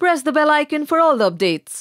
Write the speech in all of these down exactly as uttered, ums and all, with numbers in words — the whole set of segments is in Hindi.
press the bell icon for all the updates.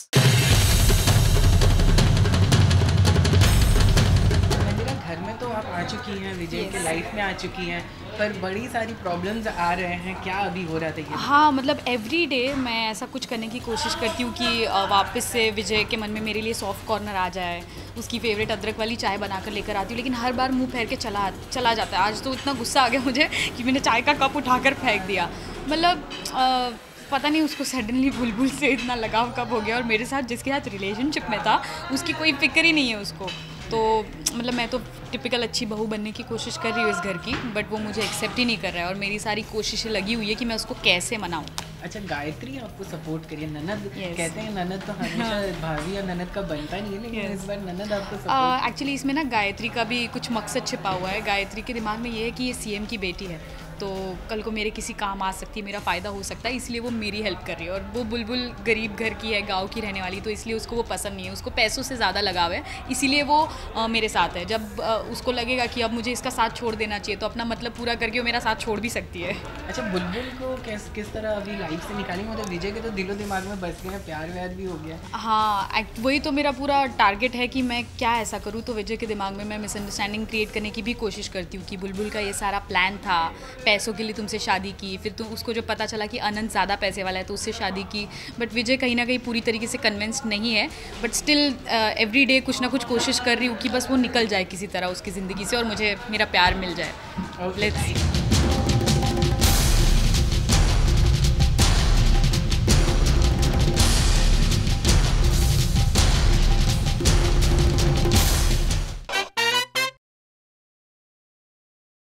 घर में तो आप आ चुकी हैं, विजय yes. के लाइफ में आ चुकी हैं, पर बड़ी सारी प्रॉब्लम्स आ रहे हैं, क्या अभी हो रहा था ये? हाँ, मतलब एवरी डे मैं ऐसा कुछ करने की कोशिश करती हूँ कि वापस से विजय के मन में मेरे लिए सॉफ्ट कॉर्नर आ जाए, उसकी फेवरेट अदरक वाली चाय बनाकर लेकर आती हूँ, लेकिन हर बार मुंह फेर के चला चला जाता है। आज तो इतना गुस्सा आ गया मुझे कि मैंने चाय का कप उठाकर फेंक दिया। मतलब पता नहीं उसको सडनली बुलबुल से इतना लगाव कब हो गया, और मेरे साथ जिसके साथ रिलेशनशिप में था उसकी कोई फिक्र ही नहीं है उसको। तो मतलब मैं तो टिपिकल अच्छी बहू बनने की कोशिश कर रही हूँ इस घर की, बट वो मुझे एक्सेप्ट ही नहीं कर रहा है, और मेरी सारी कोशिशें लगी हुई है कि मैं उसको कैसे मनाऊँ। अच्छा, गायत्री आपको सपोर्ट करिए, ननद yes. कहते हैं ननद तो हमेशा भाभी और ननद का बनता नहीं है, लेकिन yes. इस बार ननद आपको सपोर्ट। एक्चुअली uh, इसमें ना गायत्री का भी कुछ मकसद छिपा हुआ है। गायत्री के दिमाग में ये है कि ये सीएम की बेटी है, तो कल को मेरे किसी काम आ सकती है, मेरा फ़ायदा हो सकता है, इसलिए वो मेरी हेल्प कर रही है। और वो बुलबुल गरीब घर की है, गांव की रहने वाली, तो इसलिए उसको वो पसंद नहीं है, उसको पैसों से ज़्यादा लगाव है, इसीलिए वो आ, मेरे साथ है। जब आ, उसको लगेगा कि अब मुझे इसका साथ छोड़ देना चाहिए, तो अपना मतलब पूरा करके वो मेरा साथ छोड़ भी सकती है। अच्छा, बुलबुल को किस किस तरह अभी लाइफ से निकालेंगे? मतलब विजय के तो दिलो दिमाग में बस गए, प्यार व्यार भी हो गया। हाँ, वही तो मेरा पूरा टारगेट है कि मैं क्या ऐसा करूँ। तो विजय के दिमाग में मैं मिसअंडरस्टैंडिंग क्रिएट करने की भी कोशिश करती हूँ कि बुलबुल का ये सारा प्लान था, पैसों के लिए तुमसे शादी की, फिर तो उसको जो पता चला कि अनंत ज़्यादा पैसे वाला है तो उससे शादी की। बट विजय कहीं ना कहीं पूरी तरीके से कन्विंस्ड नहीं है, बट स्टिल एवरी डे कुछ ना कुछ कोशिश कर रही हूँ कि बस वो निकल जाए किसी तरह उसकी ज़िंदगी से और मुझे मेरा प्यार मिल जाए। लेट्स सी।